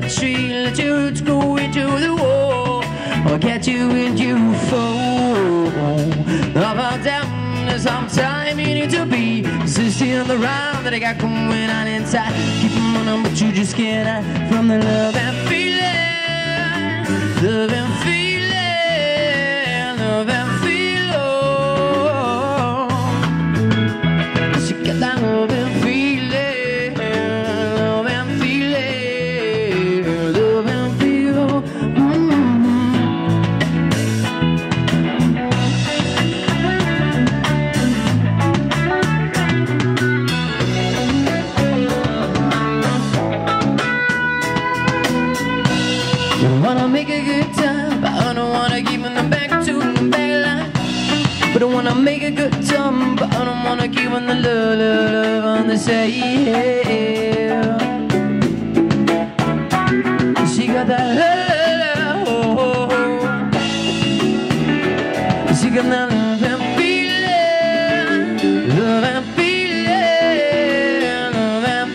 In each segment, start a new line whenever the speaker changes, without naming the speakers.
the tree, let your roots go into the wall, or catch you when you fall. Up and down, sometime you need to be persistent on the round that I got going on inside. Keep on running, but you just can't hide from the love and feeling, love and feeling, love and feeling. She got that love and feeling, love and feeling, love and feeling. I wanna make a good time, but I don't wanna keep on the back to the back line. But I wanna make a good time, but I don't wanna keep on the love, love, love on the side. She got that love, she got that love and feeling, love and feeling, love and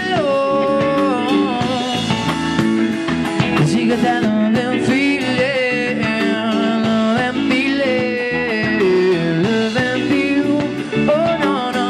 feeling. She got that love and feeling, love and feeling, love and feeling. Oh no, no.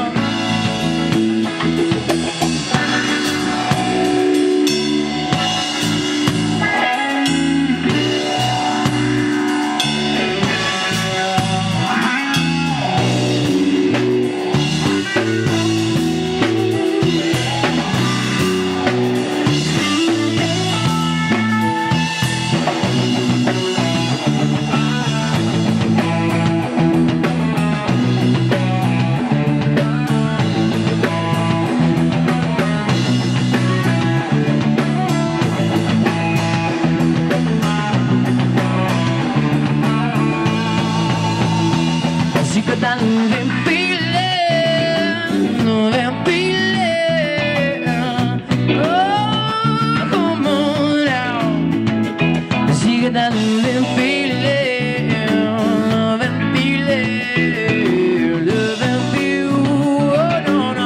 She got that love and feeling, love and feeling. Oh, come on now. She got that love and feeling, love and feeling, love and feeling. Oh, no, no.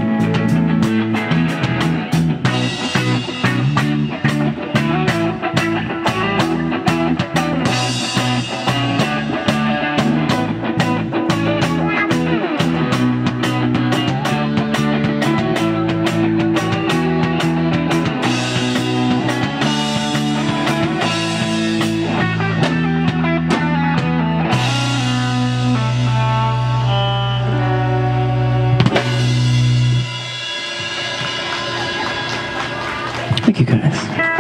Thank you, guys.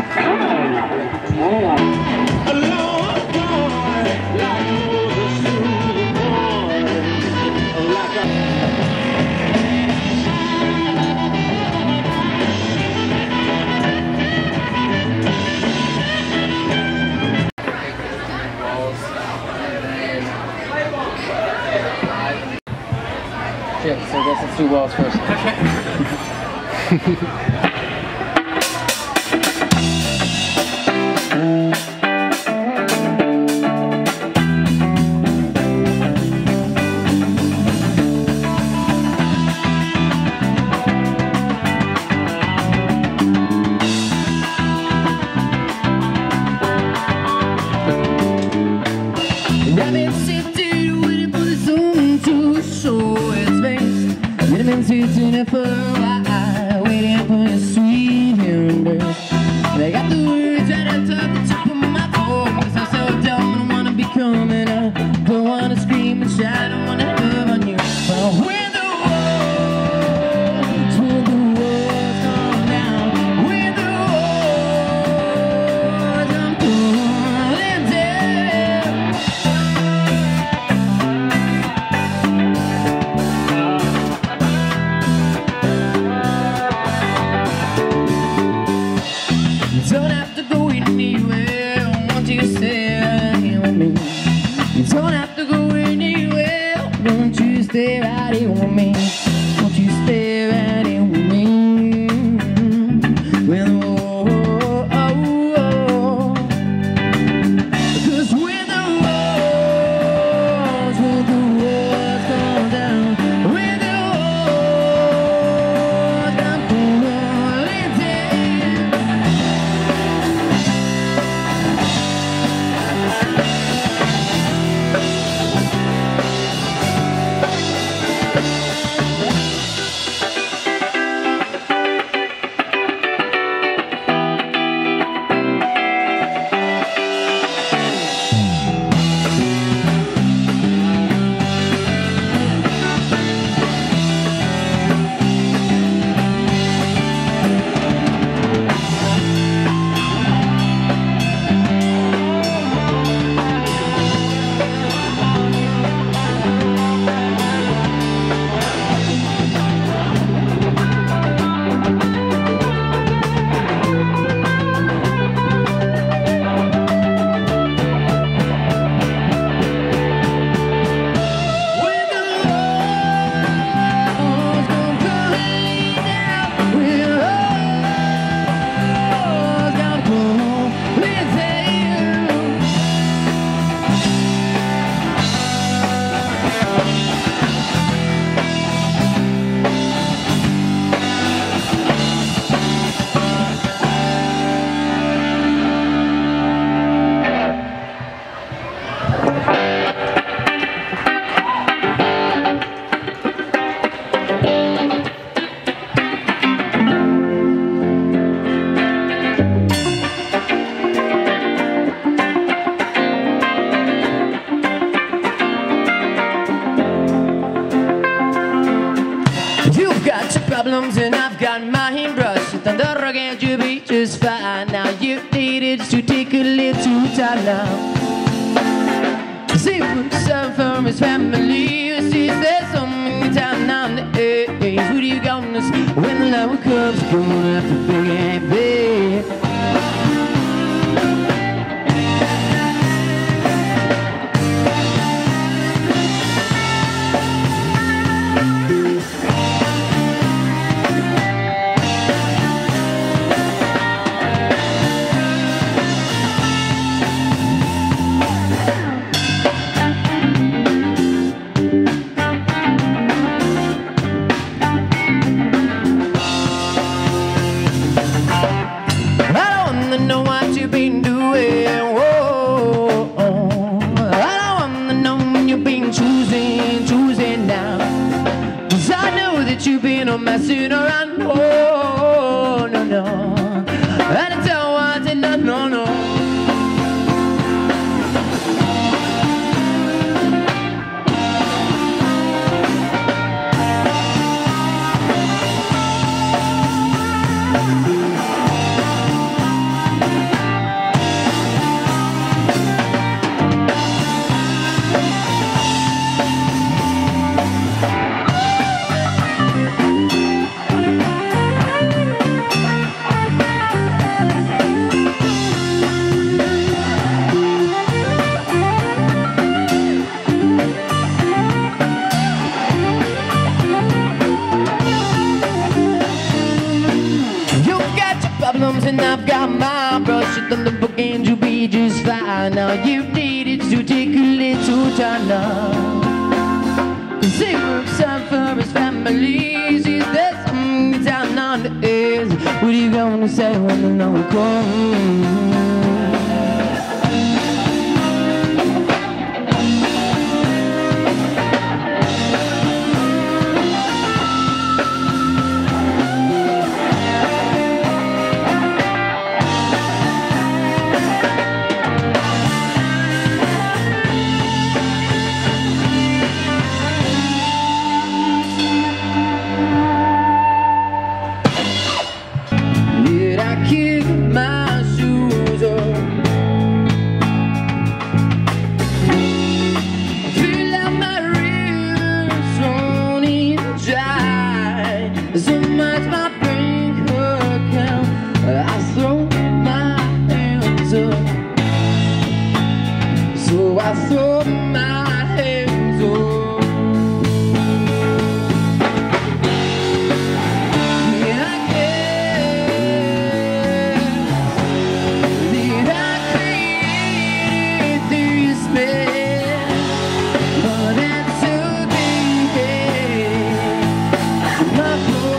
Shit, so I guess let's do walls first.
I've been sitting waiting for the sun to show its face. I've been sitting for a while, waiting for a sweet embrace. And I got the words right up to the top of my voice. I'm so dumb, I don't wanna be coming out. Don't wanna scream and shout, I don't wanna love on you. But when the walls come down, when the walls I'm pulling down. You don't have to go anywhere, won't you stay right here with me? You don't have to go anywhere, won't you stay right here with me? Won't you stay right here with me? When the cause when the walls come down, when the walls come falling down. problems and I've got my brush. Thunder, can't you be just fine? Now you needed to take a little time now. See what's up for his family. See there's so many times now. Hey, who do you gonna see when the love comes? Gonna have to be happy. Know what you've been doing. Whoa, I don't wanna know when you've been choosing now. 'Cause I know that you've been messing around. Oh, no. And I tell what and no. And I've got my brush on the book and you'll be just fine. Now you needed to take a little time now. Cause he works out for his family. She's there some down on the edge. What are you gonna say when the no comes? So much my bank account, I throw my hands up. So I throw my hands up. And I guess that I created this mess, but that's okay. My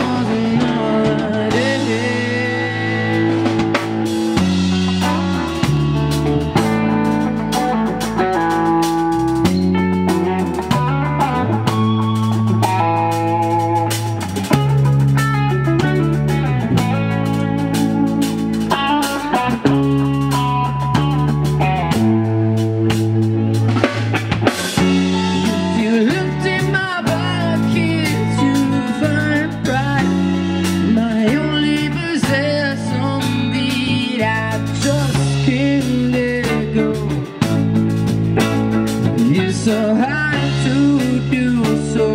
so hard to do so.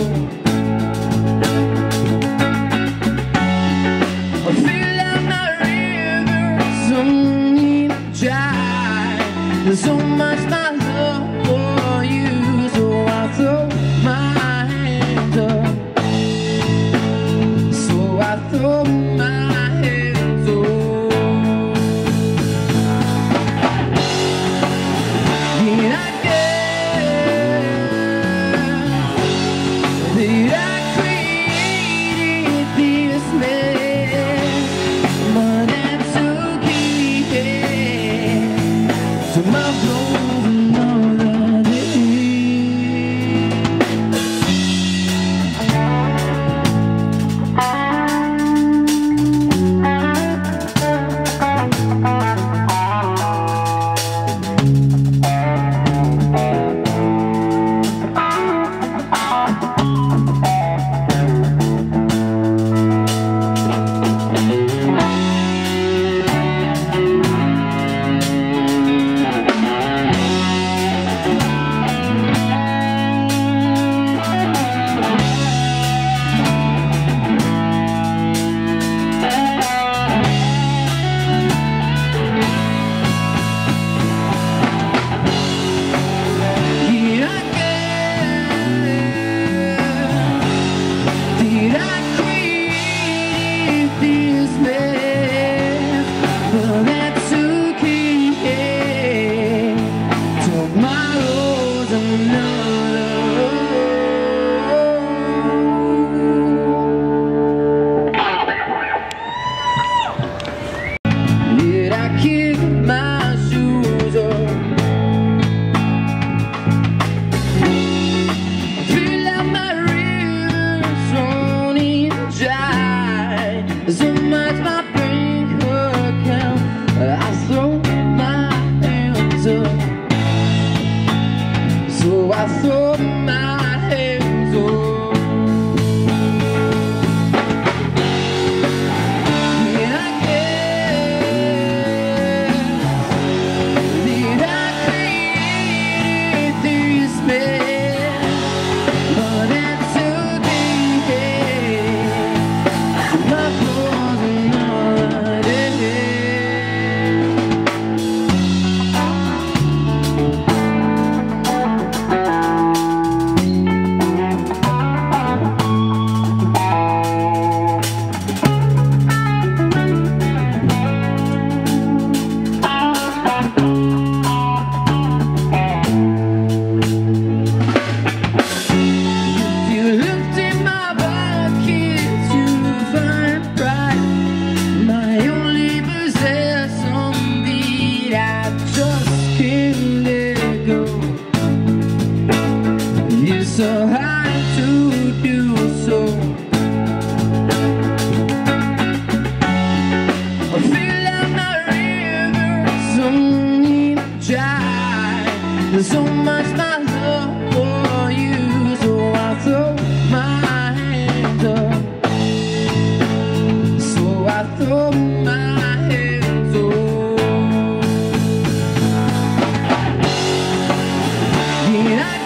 I feel like my river's only dry. There's so much my love for you, so I throw my hands up. So I throw my hands up. And I guess Did I kick my shoes off? Feel like my rivers running dry. So much my brain could count. I throw my hands up. So I throw my hands up. So hard to do so. I feel like my river's running dry. There's so much my love for you, so I throw my hands up. So I throw my hands up. Yeah, I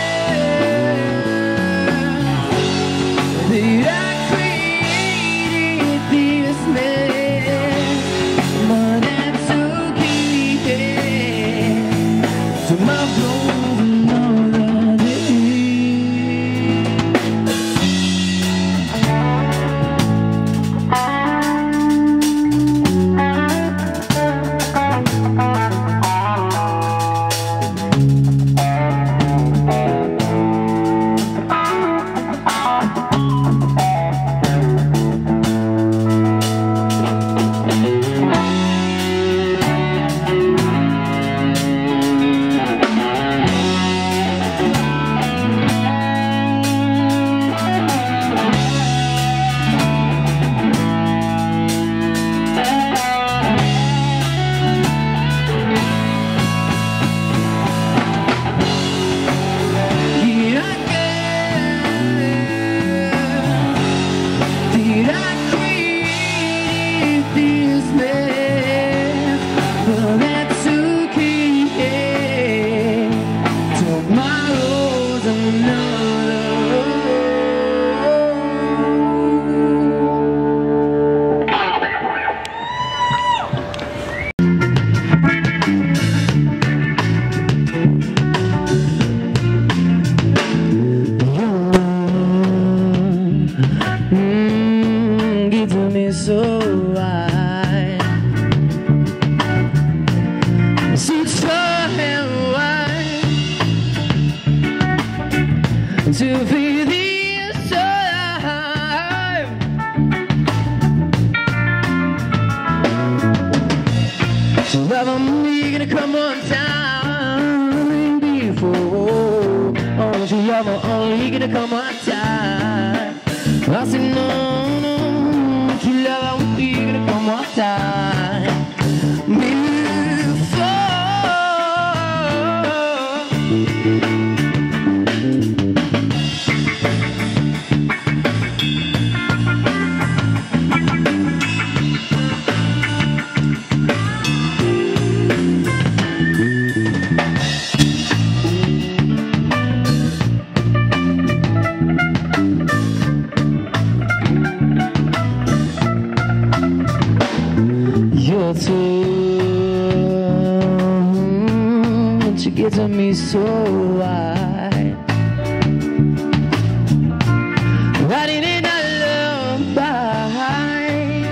so wide, seats far and wide to feel this alive. So love, I'm gonna come on time before. Oh, so love, I'm only gonna come on time. I said no. Love, we're gonna come one time before. You get to me so wide, riding in a lullaby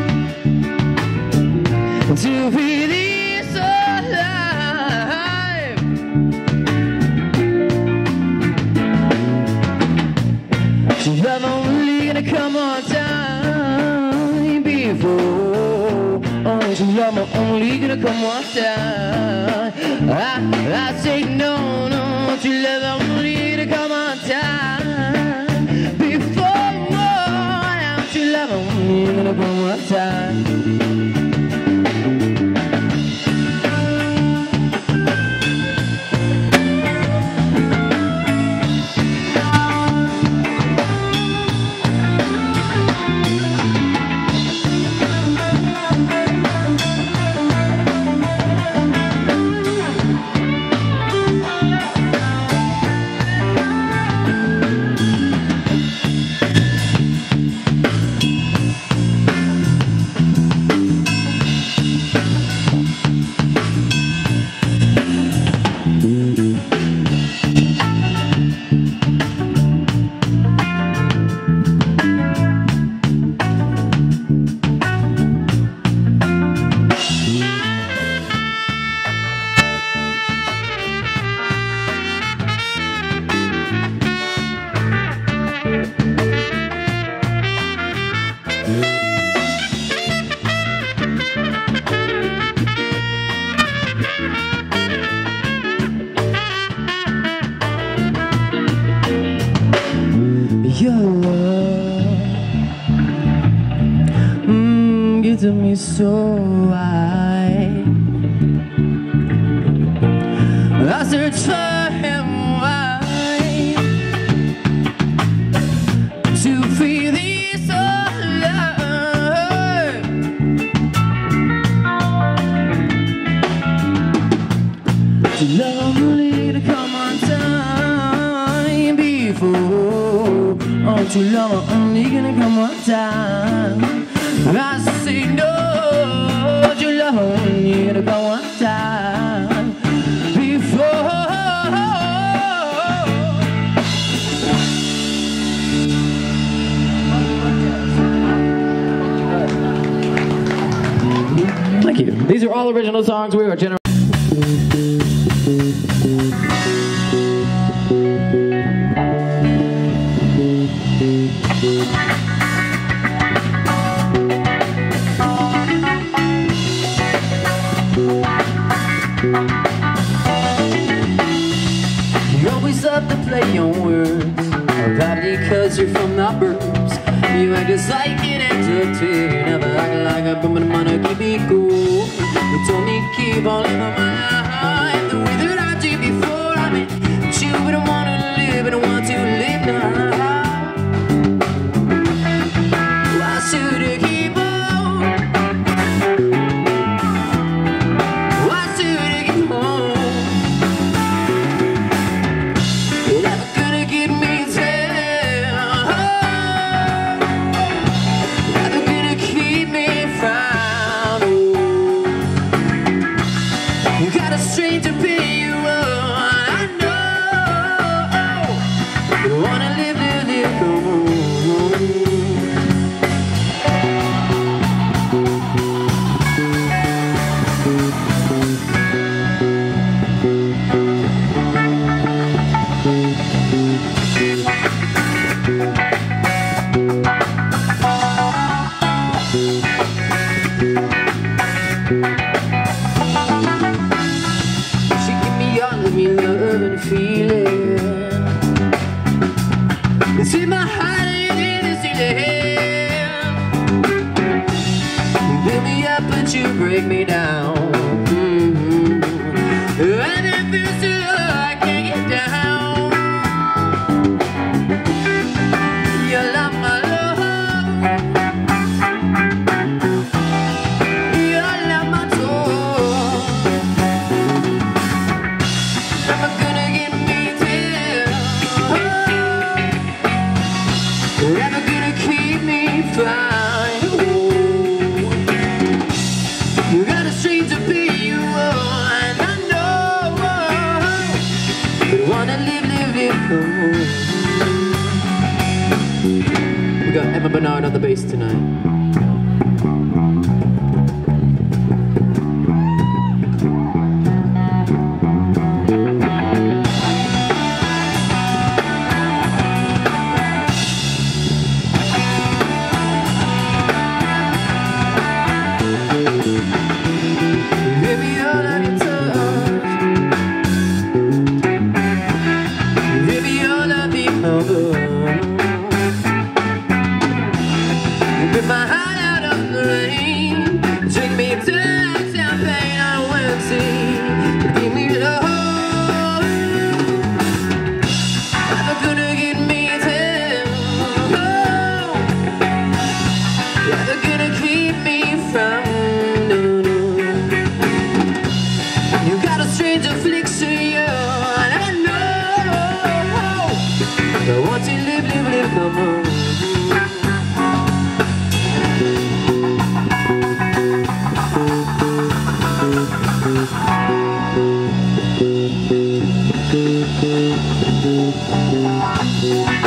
to be this alive. love, I'm only gonna come one time. I say no, no, true love, I'm only gonna come one time. Before more, true love, I'm only gonna come one time. Your love gets me so high. I search for him wide to feel this love. To love only to come on time before. Oh, true love, I'm only gonna come one time. I say no, true love, I'm only gonna come one time. Before thank you. These are all original songs. We are generous. You always love to play on words, probably cause you're from the burbs. You act just like an entertainer, never act like a woman, wanna keep me cool. You told me keep on living my life the way that I did before I met you, but I wanna live and I want to live now. Why should I keep on? Why should I keep on? You're never gonna get me down, never gonna keep me from. Oh, you got a stranger pay you on, I know. You wanna live, live, live, go on. She give me all of me love and feeling. It's in my heart and in the ceiling. You build me up but you break me down. And it feels so low I can't get down. You love my love, you love my soul. Never gonna get me down, never gonna keep me fine. Oh, you got a string to be you on, I know. But wanna live, live, live, oh. We got Emma Bernard on the bass tonight. Thank